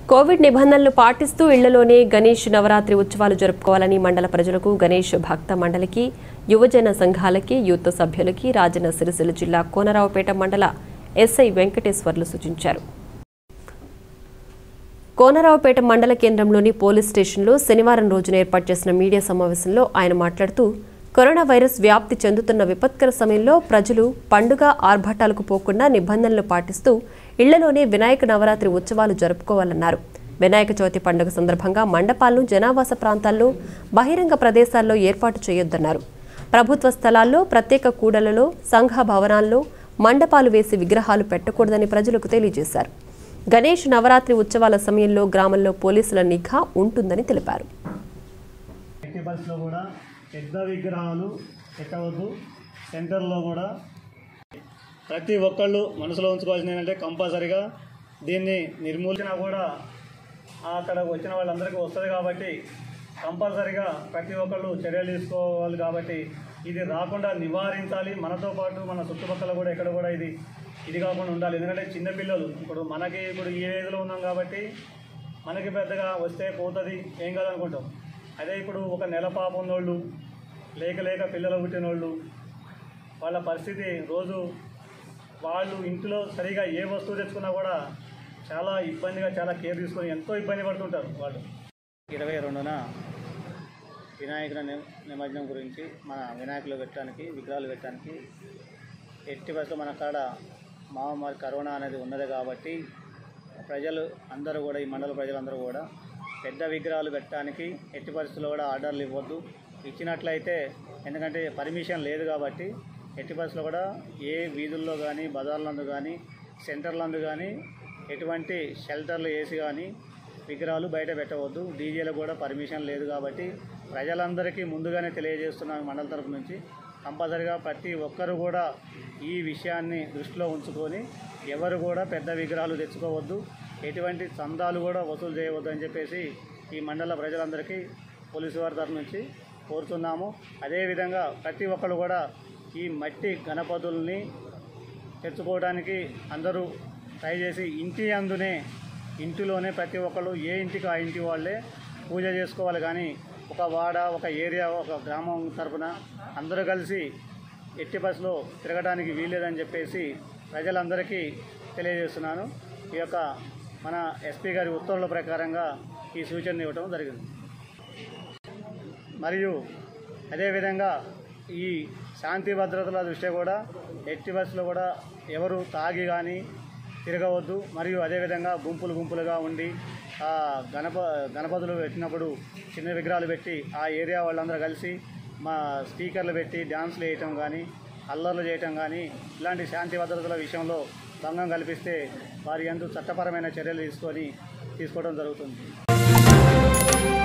Covid నిబంధనలు పాటిస్తూ ఇళ్లలోనే గణేష్ నవరాత్రి ఉత్సవాలు జరుపుకోవాలని మండల ప్రజలకు గణేష్ భక్త మండలికి యువజన సంఘాలకి యూత్ సభ్యులకి రాజన్న సిరిసిల్ల జిల్లా కోనరావుపేట మండల ఎస్ఐ వెంకటేశ్వర్లు సూచించారు. కోనరావుపేట మండల కేంద్రంలోని పోలీస్ స్టేషన్లో శనివారం రోజున ఏర్పాటు చేసిన మీడియా సమావేశంలో ఆయన మాట్లాడుతూ కరోనా వైరస్ వ్యాప్తి చెందుతున్న విపత్కర సమయంలో ప్రజలు పండుగ ఆర్భాటాలకు పోకుండా నిబంధనలు పాటిస్తూ ఇళ్లలోనే వినాయక నవరాత్రి ఉత్సవాలు జరుపుకోవాలన్నారు. వినాయక చవితి పండుగ సందర్భంగా మండపాలను జనావాస ప్రాంతాల్లో బహిరంగ ప్రదేశాల్లో ఏర్పాటు చేయొద్దన్నారు. ప్రభుత్వ స్థలాల్లో ప్రత్యేక కూడలలో సంఘ భవనాల్లో మండపాలు వేసి విగ్రహాలు పెట్టకూడదని ప్రజలకు తెలియజేశారు. గణేష్ నవరాత్రి ఉత్సవాల సమయంలో గ్రామంలో పోలీసుల నిఘా ఉంటుందని తెలిపారు. పెద్ద విగ్రహాలు పెట్టవద్దు. సెంటర్లో కూడా ప్రతి ఒక్కళ్ళు మనసులో ఉంచుకోవాల్సింది ఏంటంటే కంపల్సరీగా దీన్ని నిర్మూలన కూడా అక్కడ వచ్చిన వాళ్ళందరికీ వస్తుంది కాబట్టి కంపల్సరీగా ప్రతి ఒక్కళ్ళు చర్యలు తీసుకోవాలి. కాబట్టి ఇది రాకుండా నివారించాలి. మనతో పాటు మన చుట్టుపక్కల కూడా ఎక్కడ కూడా ఇది కాకుండా ఉండాలి. ఎందుకంటే చిన్నపిల్లలు ఇప్పుడు ఈ ఏజ్లో ఉన్నాం కాబట్టి మనకి పెద్దగా వస్తే పోతుంది ఏం కాదనుకుంటాం. అదే ఇప్పుడు ఒక నెల పాప ఉన్నోళ్ళు లేక పిల్లలు పుట్టినోళ్ళు వాళ్ళ పరిస్థితి రోజు వాళ్ళు ఇంట్లో సరిగా ఏ వస్తువు తెచ్చుకున్నా కూడా చాలా ఇబ్బందిగా చాలా కేర్ తీసుకొని ఎంతో ఇబ్బంది పడుతుంటారు వాళ్ళు. 22న వినాయకుల నిమజ్జనం గురించి మన వినాయకులు పెట్టడానికి విగ్రహాలు పెట్టడానికి ఎట్టి బస్సులో మన కాడ మహమ్మారి కరోనా అనేది ఉన్నది కాబట్టి ప్రజలు అందరూ కూడా ఈ మండల ప్రజలందరూ కూడా పెద్ద విగ్రహాలు పెట్టడానికి ఎట్టి పరిస్థితుల్లో కూడా ఆర్డర్లు ఇవ్వద్దు. ఇచ్చినట్లయితే ఎందుకంటే పర్మిషన్ లేదు కాబట్టి ఎట్టి పరిస్థితుల్లో కూడా ఏ వీధుల్లో కానీ బజార్లందు కానీ సెంటర్లందు కానీ ఎటువంటి షెల్టర్లు వేసి కానీ విగ్రహాలు బయట పెట్టవద్దు. డీజేలకు కూడా పర్మిషన్ లేదు కాబట్టి ప్రజలందరికీ ముందుగానే తెలియజేస్తున్నాం. మండల తరపు నుంచి కంపల్సరిగా ప్రతి ఒక్కరు కూడా ఈ విషయాన్ని దృష్టిలో ఉంచుకొని ఎవరు కూడా పెద్ద విగ్రహాలు తెచ్చుకోవద్దు, ఎటువంటి చందాలు కూడా వసూలు చేయవద్దు అని చెప్పేసి ఈ మండల ప్రజలందరికీ పోలీసు వారి తరఫు నుంచి కోరుతున్నాము. అదేవిధంగా ప్రతి ఒక్కరు కూడా ఈ మట్టి గణపతుల్ని తెచ్చుకోవడానికి అందరూ ట్రై చేసి ఇంటిలోనే ప్రతి ఒక్కరు ఏ ఇంటికి ఆ ఇంటి వాళ్ళే పూజ చేసుకోవాలి. కానీ ఒక వాడ ఒక ఏరియా ఒక గ్రామం తరఫున అందరూ కలిసి ఎట్టి బస్సులో తిరగడానికి వీల్లేదని చెప్పేసి ప్రజలందరికీ తెలియజేస్తున్నాను. ఈ యొక్క మన ఎస్పీ గారి ఉత్తర్వుల ప్రకారంగా ఈ సూచన ఇవ్వటం జరిగింది. మరియు అదేవిధంగా ఈ శాంతి భద్రతల దృష్ట్యా కూడా ఎట్టి బస్సులో కూడా ఎవరు తాగి కానీ తిరగవద్దు. మరియు అదేవిధంగా గుంపులుగా ఉండి గణపతులు పెట్టినప్పుడు చిన్న విగ్రహాలు పెట్టి ఆ ఏరియా వాళ్ళందరూ కలిసి మా స్పీకర్లు పెట్టి డ్యాన్స్లు వేయటం కానీ అల్లర్లు చేయటం కానీ ఇలాంటి శాంతి భద్రతల విషయంలో భంగం కల్పిస్తే వారి యందు చట్టపరమైన చర్యలు తీసుకోవడం జరుగుతుంది.